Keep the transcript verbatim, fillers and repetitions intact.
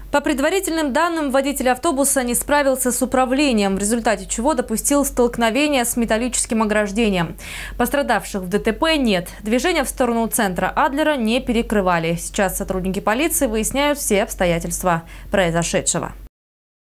По предварительным данным, водитель автобуса не справился с управлением, в результате чего допустил столкновение с металлическим ограждением. Пострадавших в ДТП нет. Движение в сторону центра Адлера не перекрывали. Сейчас сотрудники полиции выясняют все обстоятельства произошедшего.